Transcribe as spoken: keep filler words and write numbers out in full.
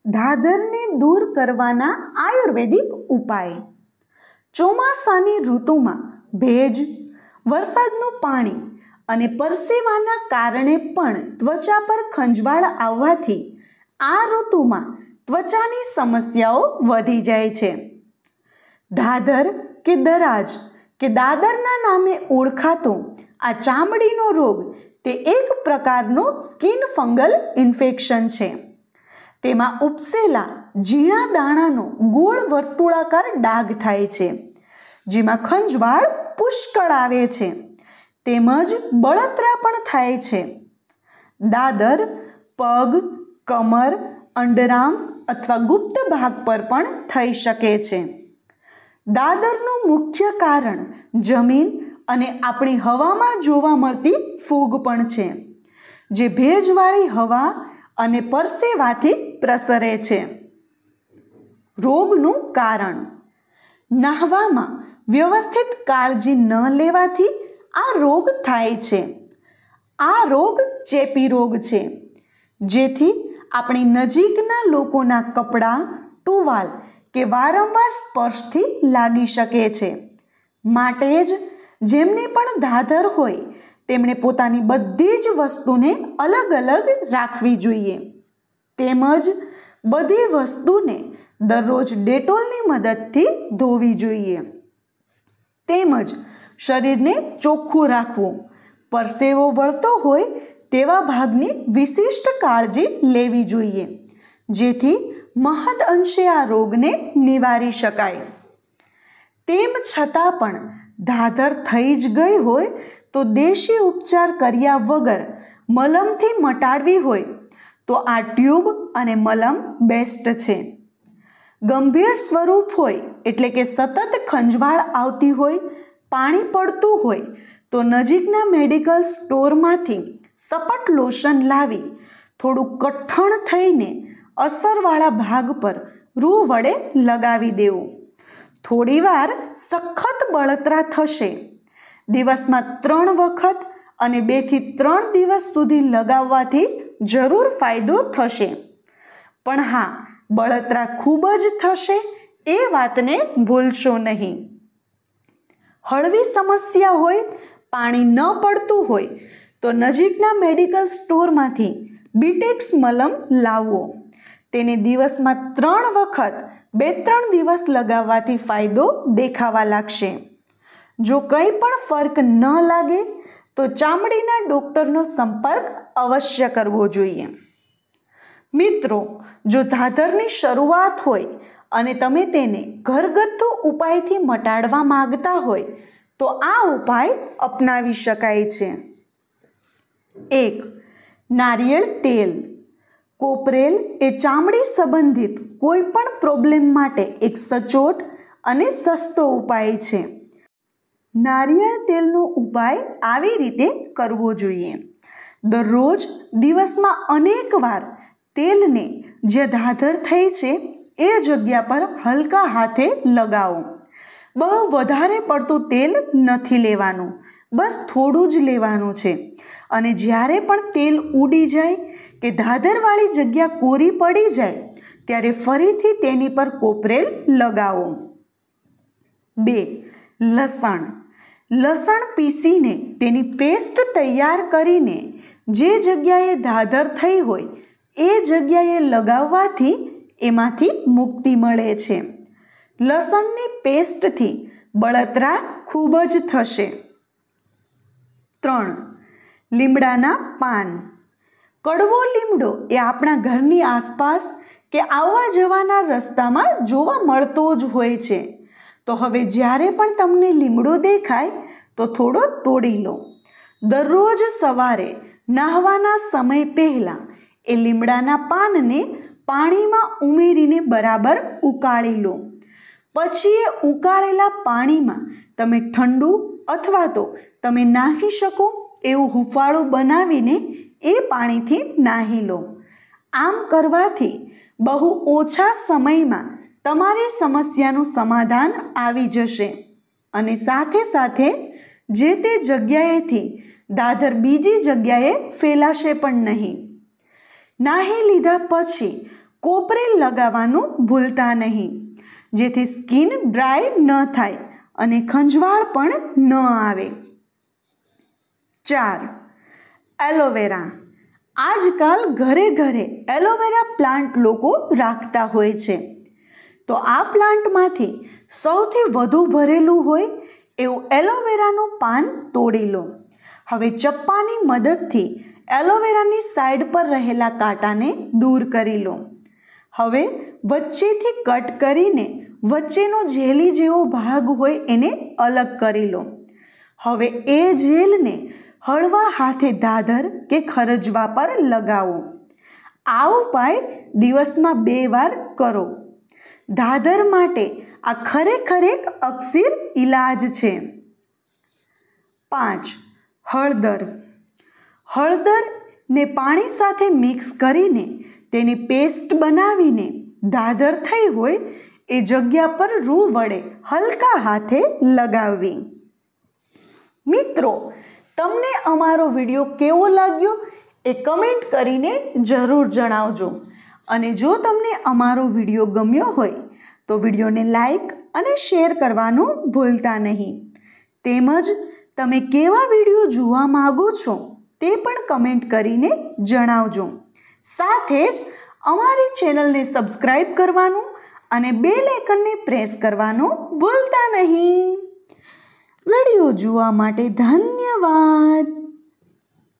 દાદરને દૂર કરવાના આયુર્વેદિક ઉપાય. ચોમાસાની ઋતુમાં ભેજ, વરસાદનું પાણી અને પરસેવાના કારણે પણ ત્વચા પર ખંજવાળ આવવાથી આ ઋતુમાં ત્વચાની સમસ્યાઓ વધી જાય છે. દાદર કે દરાજ કે દાદરના નામે ઓળખાતો આ ચામડીનો રોગ તે એક પ્રકારનો સ્કિન ફંગલ ઇન્ફેક્શન છે. તેમાં ઉપસેલા ઝીણા દાણાનો ગોળ વર્તુળાકાર ડાઘ થાય છે, જેમાં ખંજવાળ પુષ્કળ આવે છે તેમજ બળતરા પણ થાય છે. દાદર પગ, કમર, અંડરઆર્મ્સ અથવા ગુપ્ત ભાગ પર પણ થઈ શકે છે. દાદરનું મુખ્ય કારણ જમીન અને આપણી હવામાં જોવા મળતી ફૂગ પણ છે, જે ભેજવાળી હવા અને પરસેવાથી પ્રસરે છે. રોગનું કારણ. નાહવામાં વ્યવસ્થિત કાળજી ન લેવાથી આ રોગ થાય છે. આ રોગ ચેપી રોગ છે, જેથી આપણી નજીકના લોકોના કપડાં, ટુવાલ કે વારંવાર સ્પર્શથી લાગી શકે છે. માટે જ જેમને પણ દાદર હોય તેમણે પોતાની બધી જ વસ્તુને અલગ અલગ રાખવી જોઈએ, તેમજ બધી વસ્તુને દરરોજ ડેટોલની મદદથી ધોવી જોઈએ. તેમજ શરીરને ચોખ્ખું રાખવું. પરસેવો વળતો હોય તેવા ભાગની વિશિષ્ટ કાળજી લેવી જોઈએ, જેથી મહદ અંશે આ રોગને નિવારી શકાય. તેમ છતાં પણ દાદર થઈ જ ગઈ હોય તો દેશી ઉપચાર કર્યા વગર મલમથી મટાડવી હોય તો આ ટ્યુબ અને મલમ બેસ્ટ છે. ગંભીર સ્વરૂપ હોય એટલે કે સતત ખંજવાળ આવતી હોય, પાણી પડતું હોય તો નજીકના મેડિકલ સ્ટોરમાંથી સપટ લોશન લાવી થોડું કઠણ થઈને અસરવાળા ભાગ પર રૂ વડે લગાવી દેવું. થોડીવાર સખત બળતરા થશે. દિવસમાં ત્રણ વખત અને બેથી ત્રણ દિવસ સુધી લગાવવાથી જરૂર ફાયદો થશે. પણ હા, બળતરા ખૂબ જ થશે એ વાતને ભૂલશો નહીં. હળવી સમસ્યા હોય, પાણી ન પડતું હોય તો નજીકના મેડિકલ સ્ટોરમાંથી બીટેક્સ મલમ લાવવો. તેને દિવસમાં ત્રણ વખત બે ત્રણ દિવસ લગાવવાથી ફાયદો દેખાવા લાગશે. જો કંઈ પણ ફરક ન લાગે તો ચામડીના ડૉક્ટરનો સંપર્ક અવશ્ય કરવો જોઈએ. મિત્રો, જો દાદરની શરૂઆત હોય અને તમે તેને ઘરગથ્થુ ઉપાયથી મટાડવા માંગતા હોય તો આ ઉપાય અપનાવી શકાય છે. એક. નારિયેળ તેલ. કોપરેલ એ ચામડી સંબંધિત કોઈ પણ પ્રોબ્લેમ માટે એક સચોટ અને સસ્તો ઉપાય છે. નારિયેળ તેલનો ઉપાય આવી રીતે કરવો જોઈએ. દરરોજ દિવસમાં અનેક વાર તેલને જે દાદર થઈ છે એ જગ્યા પર હલકા હાથે લગાવો. બહુ વધારે પડતું તેલ નથી લેવાનું, બસ થોડું જ લેવાનું છે. અને જ્યારે પણ તેલ ઉડી જાય કે દાદરવાળી જગ્યા કોરી પડી જાય ત્યારે ફરીથી તેની પર કોપરેલ લગાવો. બે. લસણ. લસણ પીસીને તેની પેસ્ટ તૈયાર કરીને જે જગ્યાએ દાદર થઈ હોય એ જગ્યાએ લગાવવાથી એમાંથી મુક્તિ મળે છે. લસણની પેસ્ટથી બળતરા ખૂબ જ થશે. ત્રણ. લીમડાના પાન. કડવો લીમડો એ આપણા ઘરની આસપાસ કે આવવા જવાના રસ્તામાં જોવા મળતો જ હોય છે. તો હવે જ્યારે પણ તમને લીમડો દેખાય તો થોડો તોડી લો. દરરોજ સવારે નાહવાના સમય પહેલાં એ લીમડાના પાનને પાણીમાં ઉમેરીને બરાબર ઉકાળી લો. પછી એ ઉકાળેલા પાણીમાં તમે ઠંડુ અથવા તો તમે નાહી શકો એવું હુંફાળું બનાવીને એ પાણીથી નાહી લો. આમ કરવાથી બહુ ઓછા સમયમાં તમારી સમસ્યાનું સમાધાન આવી જશે અને સાથે સાથે જે તે જગ્યાએથી દાદર બીજી જગ્યાએ ફેલાશે પણ નહીં. નાહી લીધા પછી કોપરેલ લગાવવાનું ભૂલતા નહીં, જેથી સ્કિન ડ્રાય ન થાય અને ખંજવાળ પણ ન આવે. ચાર. એલોવેરા. આજકાલ ઘરે ઘરે એલોવેરા પ્લાન્ટ લોકો રાખતા હોય છે. તો આ પ્લાન્ટમાંથી સૌથી વધુ ભરેલું હોય એવું એલોવેરાનું પાન તોડી લો. હવે ચપ્પાની મદદથી એલોવેરાની સાઈડ પર રહેલા કાંટાને દૂર કરી લો. હવે વચ્ચેથી કટ કરીને વચ્ચેનો જેલી જેવો ભાગ હોય એને અલગ કરી લો. હવે એ જેલને હળવા હાથે દાદર કે ખરજવા પર લગાવો. આ ઉપાય દિવસમાં બે વાર કરો. દાદર માટે આ ખરેખર એક અકસીર ઈલાજ છે. પાંચ. હળદર. હળદરને પાણી સાથે મિક્સ કરીને તેની પેસ્ટ બનાવીને દાદર થઈ હોય એ જગ્યા પર રૂ વડે હલકા હાથે લગાવવી. મિત્રો, તમને અમારો વિડીયો કેવો લાગ્યો એ કમેન્ટ કરીને જરૂર જણાવજો. અને જો તમને અમારો વિડીયો ગમ્યો હોય તો વિડીયોને લાઈક અને શેર કરવાનું ભૂલતા નહીં. તેમજ તમે કેવા વિડીયો જોવા માગો છો તે પણ કમેન્ટ કરીને જણાવજો. સાથે જ અમારી ચેનલને સબસ્ક્રાઈબ કરવાનું અને બેલ આઇકનને પ્રેસ કરવાનું ભૂલતા નહીં. વિડીયો જોવા માટે ધન્યવાદ.